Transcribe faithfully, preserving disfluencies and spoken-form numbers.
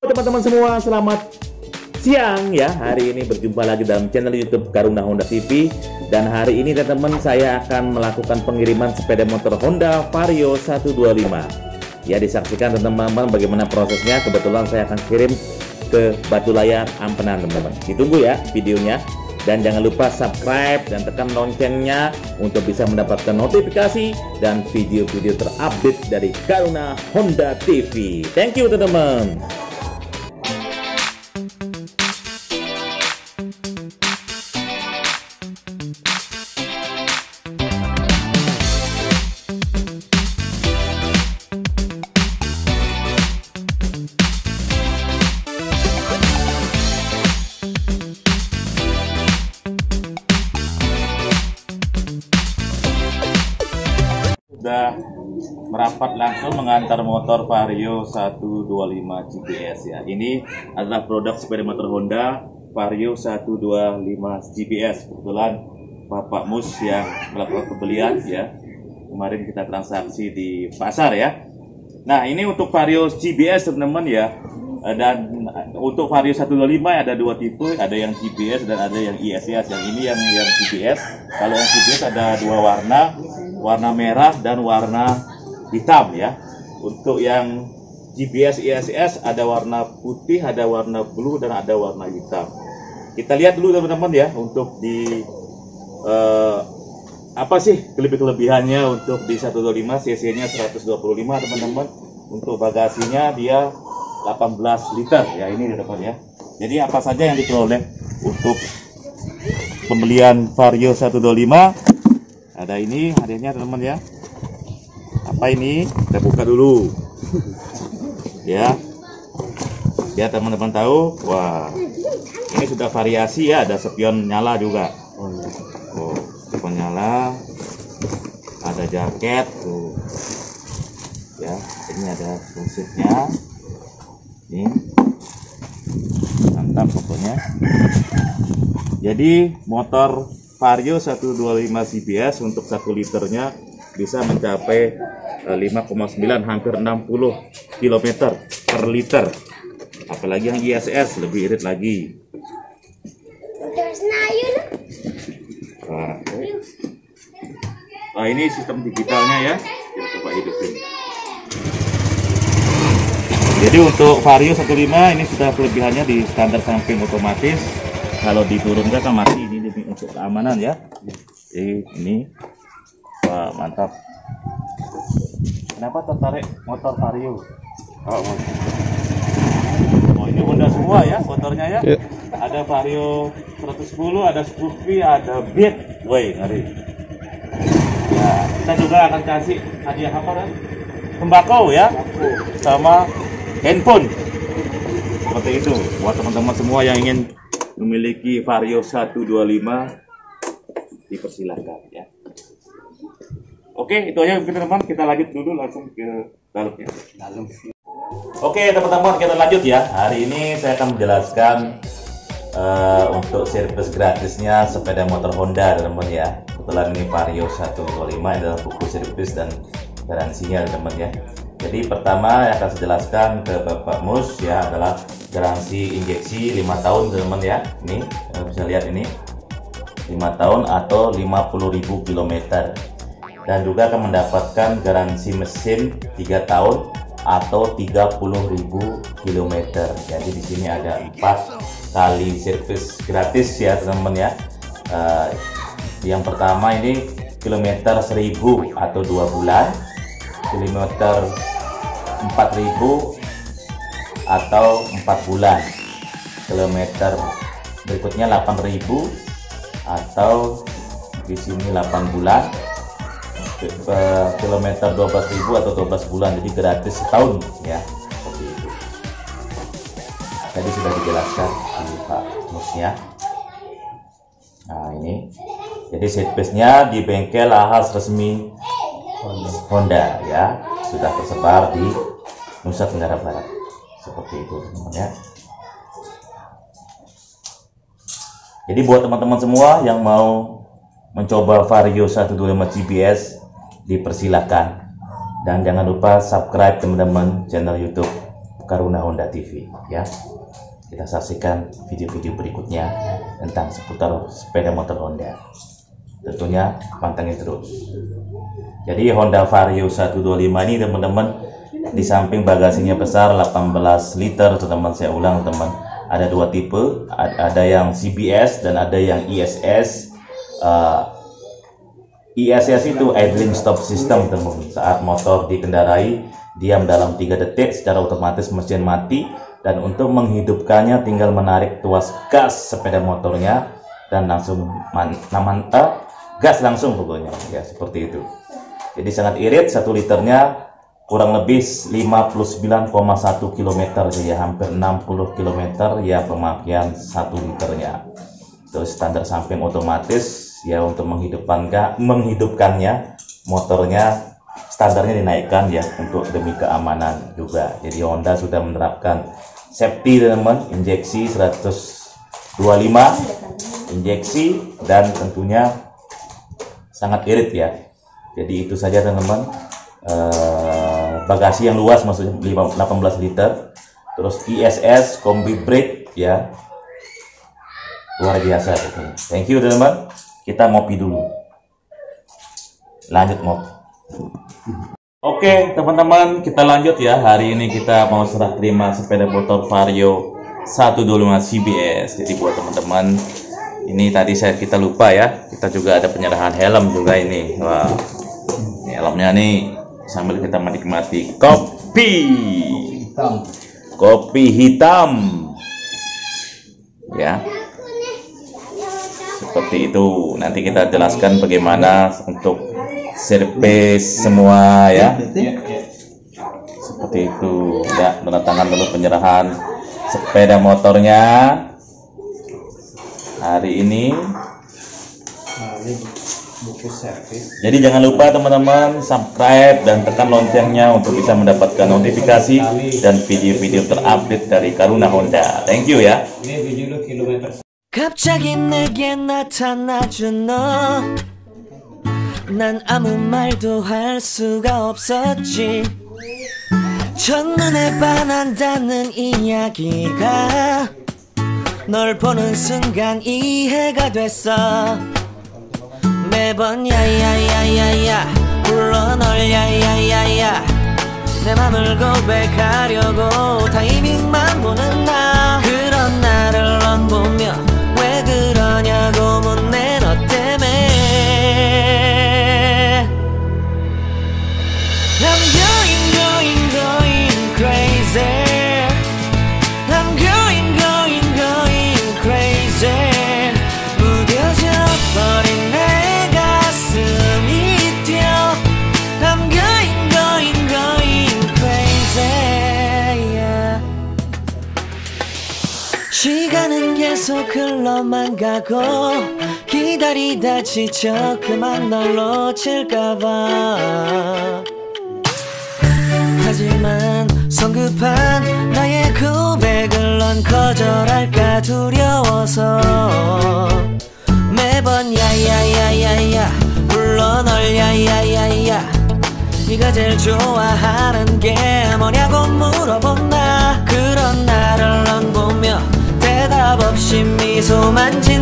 Teman-teman semua, selamat siang ya. Hari ini berjumpa lagi dalam channel YouTube Garuna Honda T V. Dan hari ini teman-teman saya akan melakukan pengiriman sepeda motor Honda Vario seratus dua puluh lima. Ya, disaksikan teman-teman bagaimana prosesnya. Kebetulan saya akan kirim ke Batu Layar Ampenan teman-teman. Ditunggu ya videonya. Dan jangan lupa subscribe dan tekan loncengnya untuk bisa mendapatkan notifikasi dan video-video terupdate dari Garuna Honda T V. Thank you teman-teman. Sudah merapat langsung mengantar motor Vario seratus dua puluh lima G P S ya. Ini adalah produk sepeda motor Honda Vario seratus dua puluh lima G P S. Kebetulan Bapak Mus yang melakukan pembelian ya. Kemarin kita transaksi di pasar ya. Nah, ini untuk Vario G P S teman-teman ya. Dan untuk Vario seratus dua puluh lima ada dua tipe, ada yang G P S dan ada yang I S S. Yang ini yang yang G P S. Kalau yang G P S ada dua warna, warna merah dan warna hitam ya. Untuk yang G P S I S S ada warna putih, ada warna blue dan ada warna hitam. Kita lihat dulu teman-teman ya untuk di uh, apa sih kelebihan-kelebihannya untuk di seratus dua puluh lima, cc-nya seratus dua puluh lima teman-teman. Untuk bagasinya dia delapan belas liter ya, ini di depan ya. Jadi apa saja yang diperoleh untuk pembelian Vario seratus dua puluh lima? Ada ini hadiahnya teman-teman ya. Apa ini? Kita buka dulu. Ya. Ya teman-teman tahu. Wah. Ini sudah variasi ya, ada spion nyala juga. Oh, spion nyala. Ada jaket tuh. Ya, ini ada fungsinya. Ini. Mantap pokoknya. Jadi motor Vario seratus dua puluh lima G P S untuk satu liternya bisa mencapai lima koma sembilan hampir enam puluh kilometer per liter. Apalagi yang I S S lebih irit lagi. Nah, nah ini sistem digitalnya ya. Kita coba hidupin. Jadi untuk Vario seratus dua puluh lima ini sudah kelebihannya di standar samping otomatis. Kalau diturunkan kan masih ini demi untuk keamanan ya. Jadi ini wah mantap. Kenapa tertarik motor Vario? Oh, oh ini Honda semua ya motornya ya. Yeah. Ada Vario seratus sepuluh, ada Scoopy, ada Beat. Woi ngeri. Ya, kita juga akan kasih hadiah apa kan? Tembakau ya, sama handphone. Seperti itu buat teman-teman semua yang ingin memiliki Vario seratus dua puluh lima, dipersilakan ya. Oke, itu aja teman-teman. Kita lanjut dulu langsung ke dalam ya. Dalam. Oke teman-teman, kita lanjut ya. Hari ini saya akan menjelaskan uh, untuk servis gratisnya sepeda motor Honda teman-teman ya. Kebetulan ini Vario seratus dua puluh lima adalah buku servis dan garansinya teman-teman ya. Jadi pertama yang akan saya jelaskan ke Bapak Mus ya adalah garansi injeksi lima tahun teman-teman ya. Ini bisa lihat ini lima tahun atau lima puluh ribu kilometer. Dan juga akan mendapatkan garansi mesin tiga tahun atau tiga puluh ribu kilometer. Jadi di sini ada empat kali servis gratis ya teman-teman ya. Uh, yang pertama ini kilometer seribu atau dua bulan, kilometer empat ribu atau empat bulan, kilometer berikutnya delapan ribu atau di sini delapan bulan, kilometer dua belas ribu atau dua belas bulan. Jadi gratis setahun ya, seperti itu. Tadi sudah dijelaskan di Pak Mus ya. Nah ini jadi servisnya di bengkel Ahas resmi Honda ya, sudah tersebar di Nusa Tenggara Barat. Seperti itu teman-teman ya. Jadi buat teman-teman semua yang mau mencoba Vario seratus dua puluh lima G P S, dipersilakan. Dan jangan lupa subscribe teman-teman channel YouTube Karuna Honda T V ya. Kita saksikan video-video berikutnya tentang seputar sepeda motor Honda. Tentunya pantengin terus. Jadi Honda Vario seratus dua puluh lima ini teman-teman, di samping bagasinya besar delapan belas liter, teman-teman, saya ulang teman, ada dua tipe, ada yang C B S dan ada yang I S S. Uh, I S S itu idling stop system teman-teman. Saat motor dikendarai, diam dalam tiga detik, secara otomatis mesin mati, dan untuk menghidupkannya tinggal menarik tuas gas sepeda motornya dan langsung man, man, uh, gas langsung pokoknya ya, seperti itu. Jadi sangat irit, satu liternya kurang lebih lima puluh sembilan koma satu kilometer ya, hampir enam puluh kilometer ya pemakaian satu liternya. Terus standar samping otomatis ya, untuk menghidupkan menghidupkannya motornya standarnya dinaikkan ya, untuk demi keamanan juga. Jadi Honda sudah menerapkan safety teman-teman, injeksi seratus dua puluh lima injeksi, dan tentunya sangat irit ya. Jadi itu saja teman-teman, eh, bagasi yang luas maksudnya delapan belas liter, terus I S S kombi brake ya, luar biasa. Thank you teman-teman, kita ngopi dulu, lanjut ngopi. Oke teman-teman, kita lanjut ya. Hari ini kita mau serah terima sepeda motor Vario seratus dua puluh lima C B S. Jadi buat teman-teman, ini tadi saya kita lupa ya, kita juga ada penyerahan helm juga ini. Wah, ini helmnya nih, sambil kita menikmati kopi hitam. Kopi hitam ya, seperti itu. Nanti kita jelaskan bagaimana untuk servis semua ya, seperti itu ya. Tanda tangan dulu penyerahan sepeda motornya hari ini. Jadi jangan lupa teman-teman subscribe dan tekan loncengnya untuk bisa mendapatkan notifikasi dan video-video terupdate dari Karuna Honda. Thank you ya. 갑자기 내게 나타나준 너, 난 아무 말도 할 수가 없었지. 첫눈에 반한다는 이야기가 널 보는 순간 이해가 됐어. 매번 야야야야야 불러 널 야야야야, 내 맘을 고백하려고 타이밍만 보는 나. 그런 나를 넌 보며 왜 그러냐고 묻네, 너 때문에. I'm going, going, going crazy. I'm going, going, going crazy. 무뎌져 버린 내 가슴이 뛰어. I'm going, going, going crazy. Yeah. 시간은 계속 흘러만 가고, 기다리다 지쳐 그만 널 놓칠까봐. 하지만 성급한 나의 고백을 넌 거절할까 두려워서 매번 야야야야야 불러 널 야야야야. 네가 제일 좋아하는 게 뭐냐고 물어본 나. 그런 나를 넌 보며 대답 없이 미소만 짓는